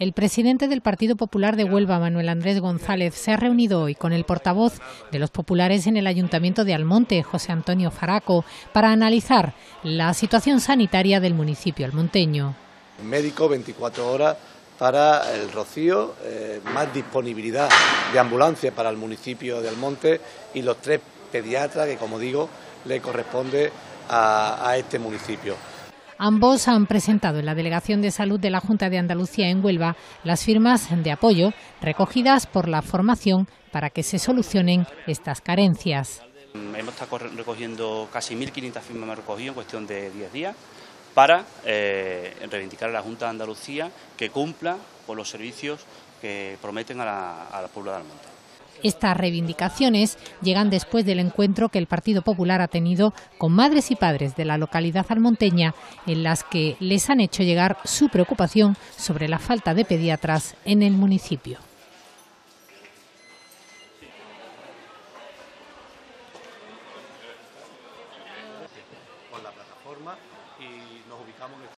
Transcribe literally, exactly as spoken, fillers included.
El presidente del Partido Popular de Huelva, Manuel Andrés González, se ha reunido hoy con el portavoz de los populares en el Ayuntamiento de Almonte, José Antonio Faraco, para analizar la situación sanitaria del municipio almonteño. Médico veinticuatro horas para el Rocío, eh, más disponibilidad de ambulancia para el municipio de Almonte y los tres pediatras que, como digo, le corresponde a, a este municipio. Ambos han presentado en la Delegación de Salud de la Junta de Andalucía en Huelva las firmas de apoyo recogidas por la formación para que se solucionen estas carencias. Hemos estado recogiendo casi mil quinientas firmas, hemos recogido en cuestión de diez días para eh, reivindicar a la Junta de Andalucía que cumpla con los servicios que prometen a la, a la pueblo de Almonte. Estas reivindicaciones llegan después del encuentro que el Partido Popular ha tenido con madres y padres de la localidad almonteña, en las que les han hecho llegar su preocupación sobre la falta de pediatras en el municipio. Con la plataforma y nos ubicamos en